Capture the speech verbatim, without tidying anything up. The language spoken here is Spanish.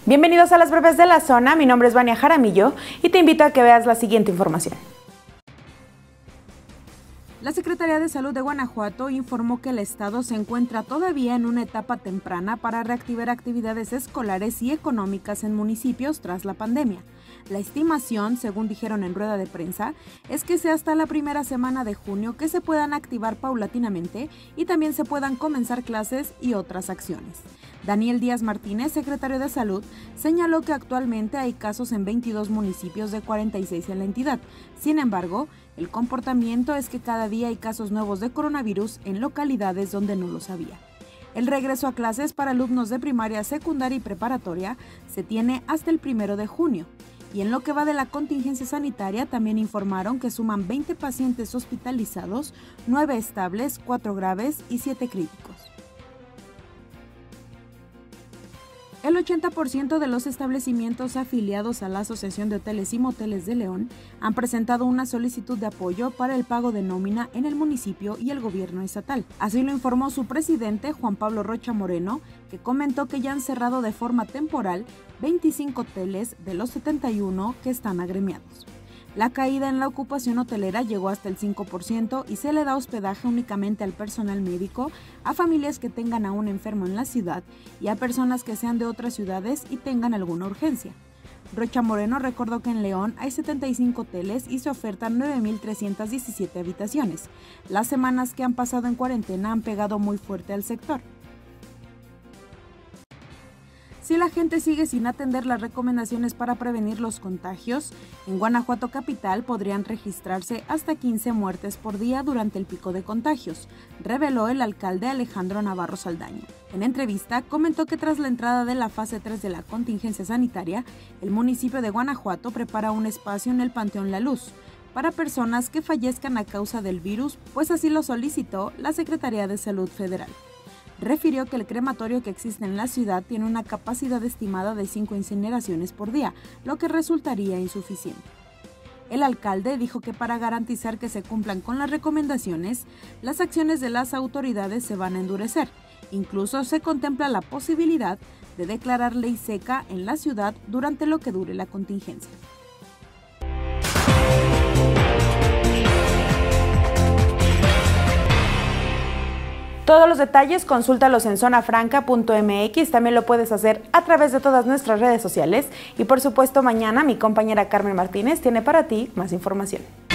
Bienvenidos a las breves de la zona, mi nombre es Vania Jaramillo y te invito a que veas la siguiente información. La Secretaría de Salud de Guanajuato informó que el estado se encuentra todavía en una etapa temprana para reactivar actividades escolares y económicas en municipios tras la pandemia. La estimación, según dijeron en rueda de prensa, es que sea hasta la primera semana de junio que se puedan activar paulatinamente y también se puedan comenzar clases y otras acciones. Daniel Díaz Martínez, secretario de Salud, señaló que actualmente hay casos en veintidós municipios de cuarenta y seis en la entidad. Sin embargo, el comportamiento es que cada día hay casos nuevos de coronavirus en localidades donde no los había. El regreso a clases para alumnos de primaria, secundaria y preparatoria se tiene hasta el primero de junio. Y en lo que va de la contingencia sanitaria, también informaron que suman veinte pacientes hospitalizados, nueve estables, cuatro graves y siete críticos. El ochenta por ciento de los establecimientos afiliados a la Asociación de Hoteles y Moteles de León han presentado una solicitud de apoyo para el pago de nómina en el municipio y el gobierno estatal. Así lo informó su presidente, Juan Pablo Rocha Moreno, que comentó que ya han cerrado de forma temporal veinticinco hoteles de los setenta y uno que están agremiados. La caída en la ocupación hotelera llegó hasta el cinco por ciento y se le da hospedaje únicamente al personal médico, a familias que tengan a un enfermo en la ciudad y a personas que sean de otras ciudades y tengan alguna urgencia. Rocha Moreno recordó que en León hay setenta y cinco hoteles y se ofertan nueve mil trescientas diecisiete habitaciones. Las semanas que han pasado en cuarentena han pegado muy fuerte al sector. Si la gente sigue sin atender las recomendaciones para prevenir los contagios, en Guanajuato capital podrían registrarse hasta quince muertes por día durante el pico de contagios, reveló el alcalde Alejandro Navarro Saldaña. En entrevista, comentó que tras la entrada de la fase tres de la contingencia sanitaria, el municipio de Guanajuato prepara un espacio en el Panteón La Luz para personas que fallezcan a causa del virus, pues así lo solicitó la Secretaría de Salud Federal. Refirió que el crematorio que existe en la ciudad tiene una capacidad estimada de cinco incineraciones por día, lo que resultaría insuficiente. El alcalde dijo que para garantizar que se cumplan con las recomendaciones, las acciones de las autoridades se van a endurecer. Incluso se contempla la posibilidad de declarar ley seca en la ciudad durante lo que dure la contingencia. Todos los detalles consúltalos en zona franca punto m x, también lo puedes hacer a través de todas nuestras redes sociales y por supuesto mañana mi compañera Carmen Martínez tiene para ti más información.